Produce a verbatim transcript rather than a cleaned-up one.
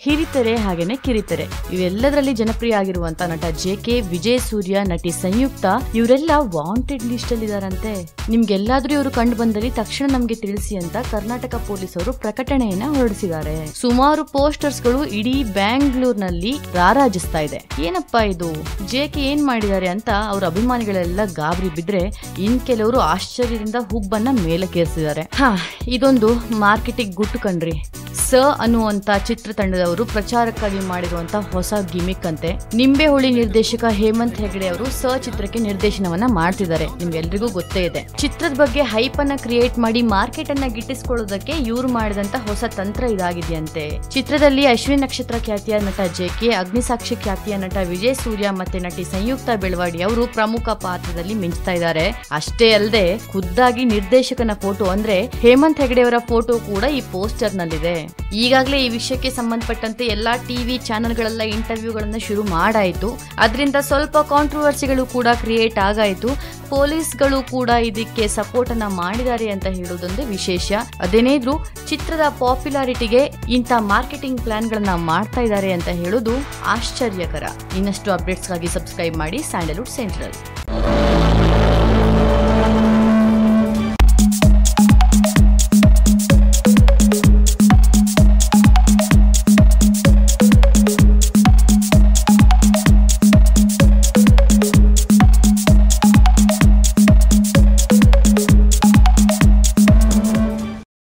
ಹಿರಿತೆರೆ ಹಾಗೇನೆ ಕಿರಿತೆರೆ ಇವೆಲ್ಲದರಲ್ಲಿ ಜನಪ್ರಿಯ ಆಗಿರುವಂತ ನಟ ಜೆ ಕೆ, ವಿಜಯ್ ಸೂರ್ಯ, ನಟಿ ಸಂಯುಕ್ತ ಇವರೆಲ್ಲ ವಾಂಟೆಡ್ ಲಿಸ್ಟ್ ಅಲ್ಲಿ ಇದಾರಂತೆ. ನಿಮ್ಗೆಲ್ಲಾದ್ರೂ ಇವರು ಕಂಡು ಬಂದಲ್ಲಿ ತಕ್ಷಣ ನಮ್ಗೆ ತಿಳಿಸಿ ಅಂತ ಕರ್ನಾಟಕ ಪೊಲೀಸರು ಪ್ರಕಟಣೆಯನ್ನ ಹೊರಡಿಸಿದ್ದಾರೆ. ಸುಮಾರು ಪೋಸ್ಟರ್ಸ್ ಗಳು ಇಡೀ ಬ್ಯಾಂಗ್ಳೂರ್ನಲ್ಲಿ ರಾರಾಜಿಸ್ತಾ ಇದೆ. ಏನಪ್ಪಾ ಇದು, ಜೆ ಕೆ ಏನ್ ಮಾಡಿದ್ದಾರೆ ಅಂತ ಅವ್ರ ಅಭಿಮಾನಿಗಳೆಲ್ಲ ಗಾಬರಿ ಬಿದ್ರೆ ಇನ್ ಕೆಲವರು ಆಶ್ಚರ್ಯದಿಂದ ಹುಬ್ಬನ್ನ ಮೇಲಕ್ಕೇರಿಸಿದ್ದಾರೆ. ಹಾ, ಇದೊಂದು ಮಾರ್ಕೆಟಿಂಗ್ ಗುಟ್ಟು ಕಣ್ರಿ. ಸ ಅನ್ನುವಂತ ಚಿತ್ರತಂಡದವರು ಪ್ರಚಾರಕ್ಕಾಗಿ ಮಾಡಿರುವಂತ ಹೊಸ ಗಿಮಿಕ್ ಅಂತೆ. ನಿಂಬೆಹುಳಿ ನಿರ್ದೇಶಕ ಹೇಮಂತ್ ಹೆಗಡೆ ಅವರು ಸ ಚಿತ್ರಕ್ಕೆ ನಿರ್ದೇಶನವನ್ನ ಮಾಡ್ತಿದ್ದಾರೆ. ನಿಮ್ಗೆಲ್ರಿಗೂ ಗೊತ್ತೇ ಇದೆ. ಚಿತ್ರದ ಬಗ್ಗೆ ಹೈಪ್ ಅನ್ನ ಕ್ರಿಯೇಟ್ ಮಾಡಿ ಮಾರ್ಕೆಟ್ ಅನ್ನ ಗಿಟ್ಟಿಸಿಕೊಳ್ಳೋದಕ್ಕೆ ಇವ್ರು ಮಾಡಿದಂತ ಹೊಸ ತಂತ್ರ ಇದಾಗಿದೆಯಂತೆ. ಚಿತ್ರದಲ್ಲಿ ಅಶ್ವಿನಿ ನಕ್ಷತ್ರ ಖ್ಯಾತಿಯ ನಟ ಜೆ ಕೆ, ಅಗ್ನಿಸಾಕ್ಷಿ ಖ್ಯಾತಿಯ ನಟ ವಿಜಯ್ ಸೂರ್ಯ ಮತ್ತೆ ನಟಿ ಸಂಯುಕ್ತ ಬೆಳವಾಡಿ ಅವರು ಪ್ರಮುಖ ಪಾತ್ರದಲ್ಲಿ ಮಿಂಚ್ತಾ ಇದ್ದಾರೆ. ಅಷ್ಟೇ ಅಲ್ಲದೆ ಖುದ್ದಾಗಿ ನಿರ್ದೇಶಕನ ಫೋಟೋ ಅಂದ್ರೆ ಹೇಮಂತ್ ಹೆಗಡೆ ಅವರ ಫೋಟೋ ಕೂಡ ಈ ಪೋಸ್ಟರ್ ನಲ್ಲಿದೆ. ಈಗಾಗಲೇ ಈ ವಿಷಯಕ್ಕೆ ಸಂಬಂಧಪಟ್ಟಂತೆ ಎಲ್ಲಾ ಟಿವಿ ಚಾನೆಲ್ಗಳೆಲ್ಲ ಇಂಟರ್ವ್ಯೂಗಳನ್ನ ಶುರು ಮಾಡಾಯಿತು. ಅದರಿಂದ ಸ್ವಲ್ಪ ಕಾಂಟ್ರವರ್ಸಿಗಳು ಕೂಡ ಕ್ರಿಯೇಟ್ ಆಗಾಯಿತು. ಪೊಲೀಸ್ಗಳು ಕೂಡ ಇದಕ್ಕೆ ಸಪೋರ್ಟ್ ಅನ್ನ ಮಾಡಿದ್ದಾರೆ ಅಂತ ಹೇಳೋದೊಂದು ವಿಶೇಷ. ಅದೇನೇದ್ರು ಚಿತ್ರದ ಪಾಪ್ಯುಲಾರಿಟಿಗೆ ಇಂಥ ಮಾರ್ಕೆಟಿಂಗ್ ಪ್ಲಾನ್ ಗಳನ್ನ ಮಾಡ್ತಾ ಇದ್ದಾರೆ ಅಂತ ಹೇಳೋದು ಆಶ್ಚರ್ಯಕರ. ಇನ್ನಷ್ಟು ಅಪ್ಡೇಟ್ಸ್ಗಾಗಿ ಸಬ್ಸ್ಕ್ರೈಬ್ ಮಾಡಿ ಸ್ಯಾಂಡಲ್ವುಡ್ ಸೆಂಟ್ರಲ್.